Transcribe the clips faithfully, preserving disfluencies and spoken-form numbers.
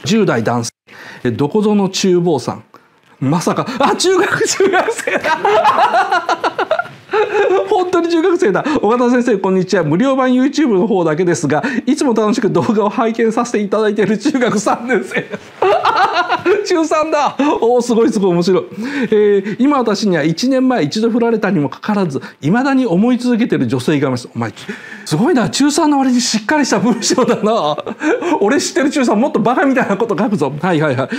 じゅう代男性、どこぞの厨房さん、まさか、あ、中学中学生だ本当に中学生だ。岡田先生こんにちは。無料版 YouTube の方だけですが、いつも楽しく動画を拝見させていただいている中学さんねん生中さんだ。おお、すごいすごい面白い。えー、今私にはいちねんまえ一度振られたにもかかわらず、いまだに思い続けている女性がいます。お前すごいな、中さんの割にしっかりした文章だな。俺知ってる中さんもっとバカみたいなこと書くぞ。はいはいはい。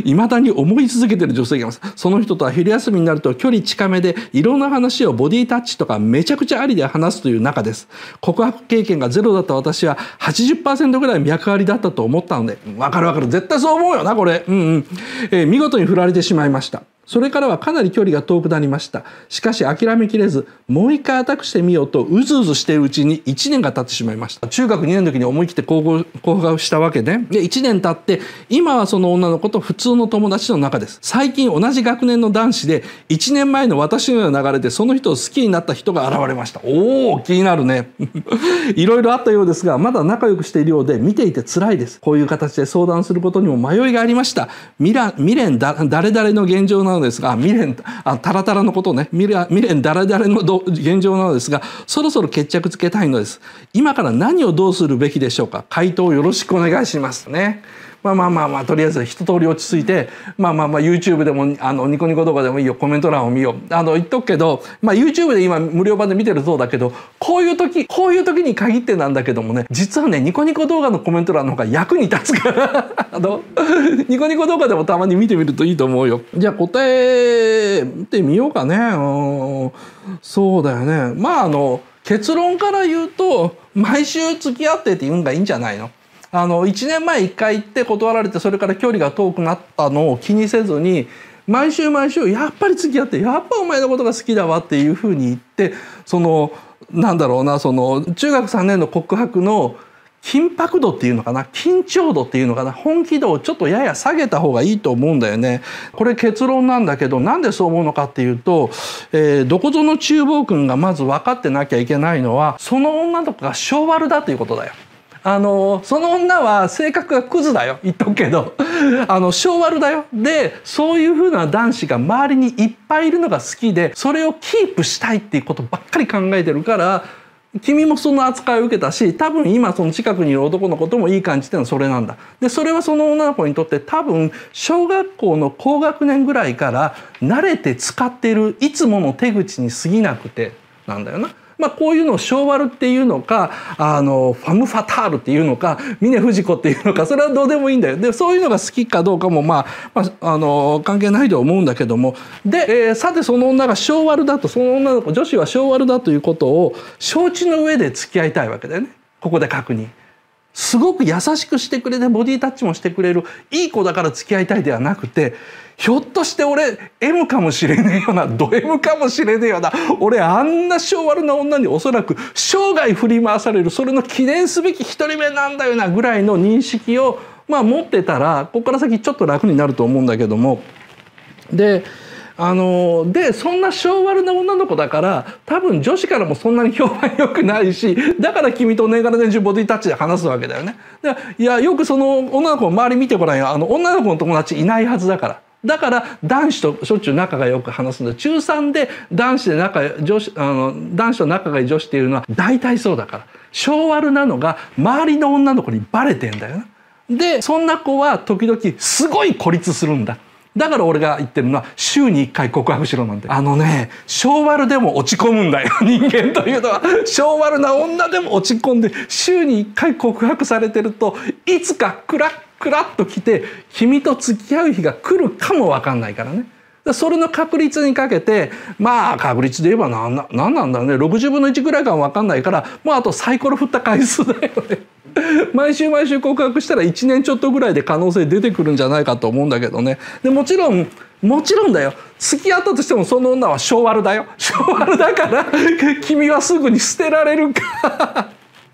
いまだに思い続けている女性がいます。その人とは昼休みになると距離近めで、いろんな話をボディタッチとかめちゃくちゃありで話すという中です。告白経験がゼロだった私は はちじゅっパーセント ぐらい脈ありだったと思ったので、わかるわかる、絶対そう思うよなこれ。うんうん。えー、見事に振られてしまいました。それからはかなり距離が遠くなりました。しかし諦めきれず、もう一回アタックしてみようとうずうずしているうちにいちねんが経ってしまいました。中学にねんの時に思い切って告白したわけで、でいちねん経って今はその女の子と普通の友達の中です。最近同じ学年の男子でいちねんまえの私のような流れでその人を好きになった人が現れました。おー、気になるねいろいろあったようですが、まだ仲良くしているようで見ていて辛いです。こういう形で相談することにも迷いがありました。未来未練だ誰々の現状なのですが、未練あタラタラのことね、未練未練誰々の現状なのですが、そろそろ決着つけたいのです。今から何をどうするべきでしょうか。回答よろしくお願いしますね。まあまあまあまあ、とりあえず一通り落ち着いて、まあまあまあ YouTube でもあのニコニコ動画でもいいよ、コメント欄を見よう。あの言っとくけど、まあ YouTube で今無料版で見てるそうだけど、こういう時こういう時に限ってなんだけどもね、実はねニコニコ動画のコメント欄の方が役に立つからあのニコニコ動画でもたまに見てみるといいと思うよ。じゃあ答え見てみようかね。うん、そうだよね。まああの結論から言うと、毎週付き合ってって言うんがいいんじゃないの。あのいちねんまえいっかい行って断られて、それから距離が遠くなったのを気にせずに、毎週毎週やっぱり付き合って、やっぱお前のことが好きだわっていうふうに言って、そのなんだろうな、その中学さんねんの告白の緊迫度っていうのかな、緊張度っていうのかな、本気度をちょっとやや下げた方がいいと思うんだよね。これ結論なんだけど、なんでそう思うのかっていうと、えー、どこぞの厨房君がまず分かってなきゃいけないのは、その女の子が性悪だということだよ。あのその女は性格がクズだよ、言っとくけどあの性悪だよ。でそういう風な男子が周りにいっぱいいるのが好きで、それをキープしたいっていうことばっかり考えてるから、君もその扱いを受けたし、多分今その近くにいる男の子ともいい感じっていうのはそれなんだ。でそれはその女の子にとって多分小学校の高学年ぐらいから慣れて使っているいつもの手口に過ぎなくてなんだよな。まあ、こういうのを性悪っていうのか、あのファム・ファタールっていうのか、峰不二子っていうのか、それはどうでもいいんだよ。でそういうのが好きかどうかも、まあ、まあ、あの関係ないと思うんだけども、で、えー、さてその女が性悪だと、その女の子女子は性悪だということを承知の上で付き合いたいわけだよね。ここで確認。すごく優しくしてくれて、ボディタッチもしてくれるいい子だから付き合いたいではなくて、ひょっとして俺 エム かもしれねえよな、ド エム かもしれねえよな、俺あんな性悪な女におそらく生涯振り回される、それの記念すべき一人目なんだよなぐらいの認識を、まあ、持ってたら、ここから先ちょっと楽になると思うんだけども、であのでそんな性悪な女の子だから、多分女子からもそんなに評判良くないし、だから君と年がら年中ボディタッチで話すわけだよね。でいや、よくその女の子の周り見てごらんよ。あの女の子の友達いないはずだから。だから男子としょっちゅう仲がよく話すんだ。中さんで男子で仲女子あの男子と仲がいい女子っていうのは大体そうだから、性悪なのが周りの女の子にバレてんだよな。でそんな子は時々すごい孤立するんだ。だから俺が言ってるのは、週にいっかい告白しろなんて。あのね、性悪でも落ち込むんだよ人間というのは。性悪な女でも落ち込んで、週にいっかい告白されてると、いつかクラックラッと来て君と付き合う日が来るかも分かんないからね。それの確率にかけて、まあ確率で言えば何な、何なんだろうね、ろくじゅうぶんのいちぐらいかも分かんないから、もうあとサイコロ振った回数だよね毎週毎週告白したらいちねんちょっとぐらいで可能性出てくるんじゃないかと思うんだけどね。でもちろんもちろんだよ、付き合ったとしてもその女は性悪だよ。性悪だから君はすぐに捨てられるか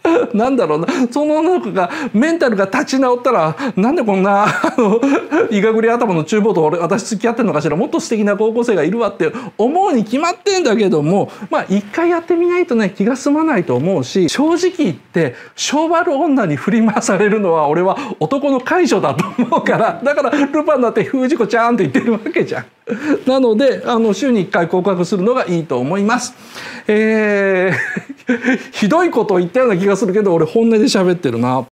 なんだろうな、その女の子がメンタルが立ち直ったら、なんでこんなあのいがぐり頭の厨房と俺私付き合ってんのかしら、もっと素敵な高校生がいるわって思うに決まってんだけども、まあ一回やってみないとね気が済まないと思うし、正直言って性悪女に振り回されるのは俺は男の解除だと思うから、だからルパンだって封じ子ちゃんって言ってるわけじゃん。なのであの週にいっかい告白するのがいいと思います。えー、ひどいことを言ったような気がするけど俺本音で喋ってるな。